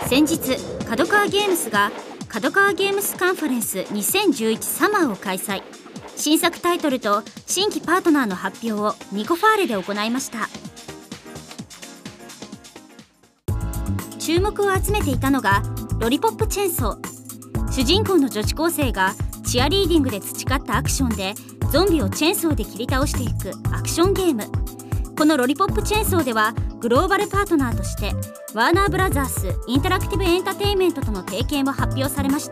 先日角川ゲームスが角川ゲームスカンファレンス2011サマーを開催。新作タイトルと新規パートナーの発表をニコファーレで行いました。注目を集めていたのがロリポップチェーンソー。主人公の女子高生がチアリーディングで培ったアクションでゾンビをチェーンソーで切り倒していくアクションゲーム。このロリポップチェーンソーではグローバルパートナーとしてワーナーブラザースインタラクティブエンタテインメントとの提携も発表されました。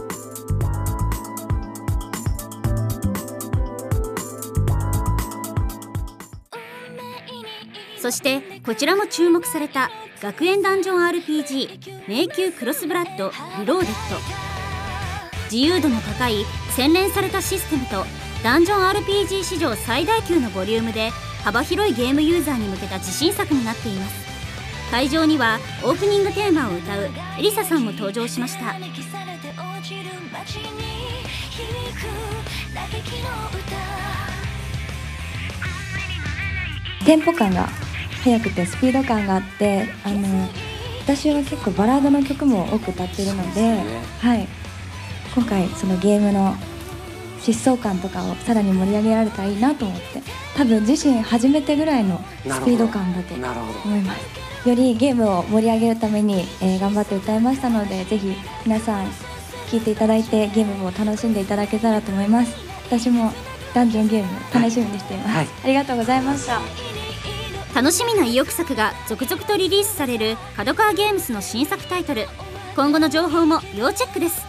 そしてこちらも注目された学園ダンジョン RPG 迷宮クロスブラッドリローデッド。自由度の高い洗練されたシステムとダンジョン RPG 史上最大級のボリュームで幅広いゲームユーザーに向けた自信作になっています。会場にはオープニングテーマを歌うエリサさんも登場しました。 テンポ感が速くてスピード感があって、私は結構バラードの曲も多く歌ってるので、はい、今回そのゲームの疾走感とかをさらに盛り上げられたらいいなと思って、多分自身初めてぐらいのスピード感だと思います。よりゲームを盛り上げるために、頑張って歌いましたので、ぜひ皆さん聴いていただいてゲームも楽しんでいただけたらと思います。私もダンジョンゲーム楽しみにしています、はい、ありがとうございました。 楽しみな意欲作が続々とリリースされる角川ゲームスの新作タイトル。今後の情報も要チェックです。